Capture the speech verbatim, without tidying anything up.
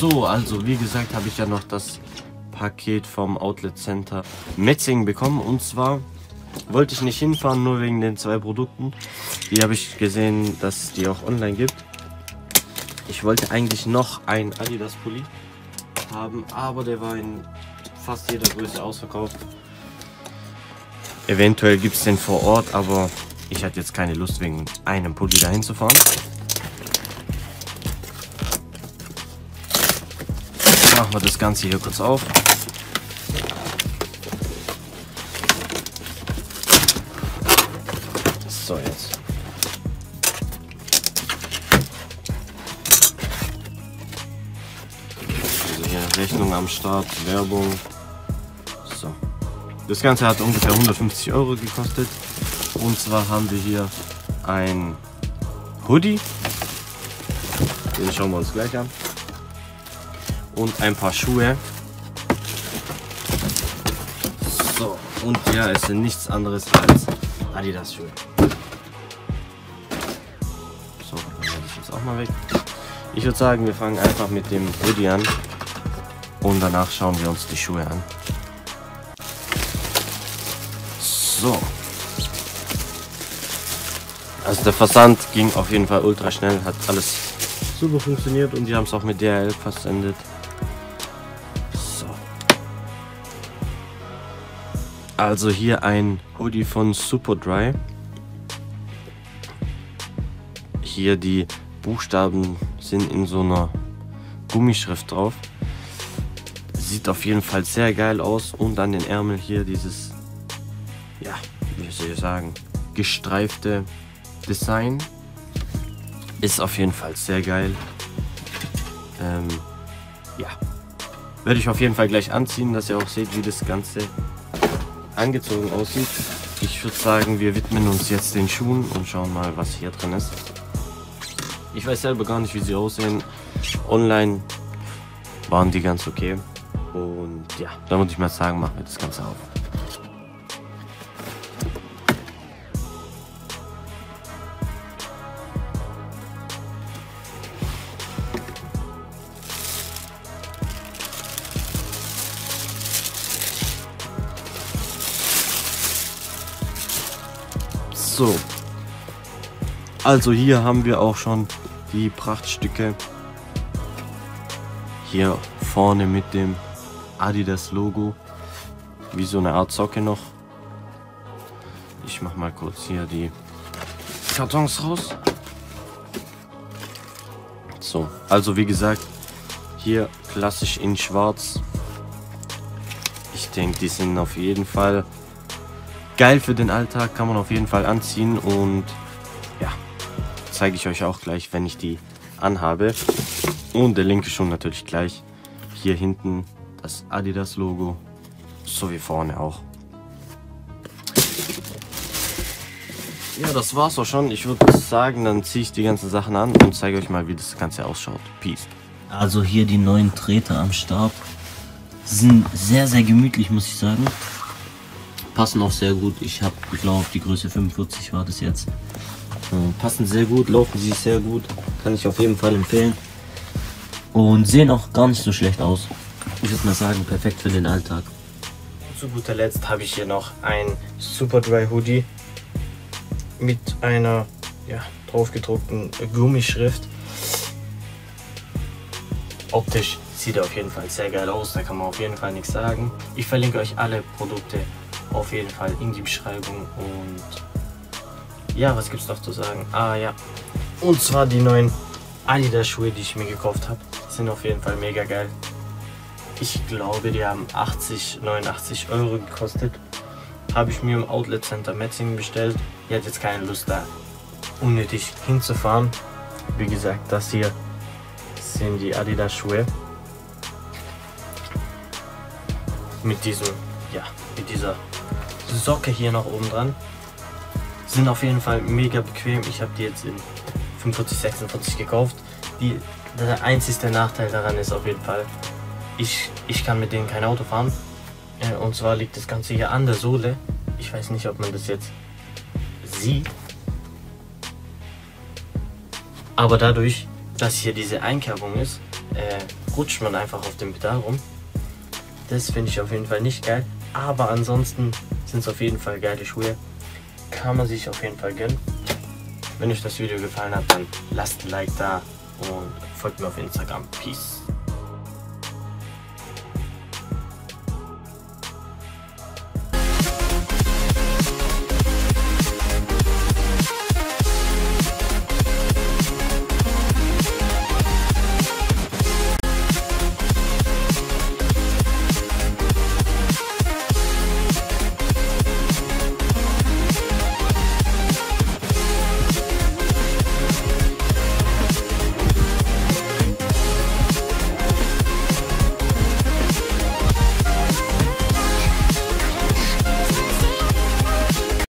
So, also wie gesagt, habe ich ja noch das Paket vom Outlet Center Metzingen bekommen. Und zwar wollte ich nicht hinfahren, nur wegen den zwei Produkten. Die habe ich gesehen, dass die auch online gibt. Ich wollte eigentlich noch ein Adidas Pulli haben, aber der war in fast jeder Größe ausverkauft. Eventuell gibt es den vor Ort, aber ich hatte jetzt keine Lust, wegen einem Pulli dahin zu fahren. Machen wir das Ganze hier kurz auf. So, jetzt. Also hier Rechnung am Start, Werbung. So. Das Ganze hat ungefähr hundertfünfzig Euro gekostet. Und zwar haben wir hier ein Hoodie. Den schauen wir uns gleich an. Und ein paar Schuhe. So, und ja, es sind nichts anderes als Adidas Schuhe. So, dann werde ich jetzt auch mal weg. Ich würde sagen, wir fangen einfach mit dem Hoodie an und danach schauen wir uns die Schuhe an. So. Also der Versand ging auf jeden Fall ultra schnell, hat alles super funktioniert und die haben es auch mit D H L versendet. So. Also hier ein Hoodie von Superdry. Hier die Buchstaben sind in so einer Gummischrift drauf. Sieht auf jeden Fall sehr geil aus und an den Ärmeln hier dieses, ja, wie soll ich sagen, gestreifte Design. Ist auf jeden Fall sehr geil. Ähm, ja, werde ich auf jeden Fall gleich anziehen, dass ihr auch seht, wie das Ganze angezogen aussieht. Ich würde sagen, wir widmen uns jetzt den Schuhen und schauen mal, was hier drin ist. Ich weiß selber gar nicht, wie sie aussehen. Online waren die ganz okay. Und ja, dann würde ich mal sagen, machen wir das Ganze auf. So, also hier haben wir auch schon die Prachtstücke. Hier vorne mit dem Adidas Logo, wie so eine Art Socke noch. Ich mache mal kurz hier die Kartons raus. So, also wie gesagt, hier klassisch in schwarz. Ich denke, die sind auf jeden Fall geil für den Alltag, kann man auf jeden Fall anziehen und ja, zeige ich euch auch gleich, wenn ich die anhabe. Und der linke Schuh natürlich gleich. Hier hinten das Adidas Logo, so wie vorne auch. Ja, das war's auch schon. Ich würde sagen, dann ziehe ich die ganzen Sachen an und zeige euch mal, wie das Ganze ausschaut. Peace. Also hier die neuen Treter am Start. Sind sehr, sehr gemütlich, muss ich sagen. Passen auch sehr gut. Ich habe, ich glaube, die Größe fünfundvierzig war das jetzt. Äh, passen sehr gut, laufen sie sehr gut. Kann ich auf jeden Fall empfehlen. Und sehen auch gar nicht so schlecht aus. Ich würde mal sagen, perfekt für den Alltag. Zu guter Letzt habe ich hier noch ein Superdry Hoodie mit einer, ja, draufgedruckten Gummischrift. Optisch sieht er auf jeden Fall sehr geil aus, da kann man auf jeden Fall nichts sagen. Ich verlinke euch alle Produkte auf jeden Fall in die Beschreibung und ja, was gibt's noch zu sagen? Ah ja, und zwar die neuen Adidas Schuhe, die ich mir gekauft habe, sind auf jeden Fall mega geil. Ich glaube, die haben achtzig, neunundachtzig Euro gekostet. Habe ich mir im Outlet Center Metzingen bestellt. Ich hatte jetzt keine Lust, da unnötig hinzufahren. Wie gesagt, das hier sind die Adidas Schuhe. Mit diesem, ja, mit dieser Socke hier noch oben dran. Sind auf jeden Fall mega bequem. Ich habe die jetzt in fünfundvierzig, sechsundvierzig gekauft. Die, der einzige Nachteil daran ist auf jeden Fall, ich, ich kann mit denen kein Auto fahren. Und zwar liegt das Ganze hier an der Sohle. Ich weiß nicht, ob man das jetzt sieht. Aber dadurch, dass hier diese Einkerbung ist, äh, rutscht man einfach auf dem Pedal rum. Das finde ich auf jeden Fall nicht geil. Aber ansonsten sind es auf jeden Fall geile Schuhe. Kann man sich auf jeden Fall gönnen. Wenn euch das Video gefallen hat, dann lasst ein Like da und folgt mir auf Instagram. Peace.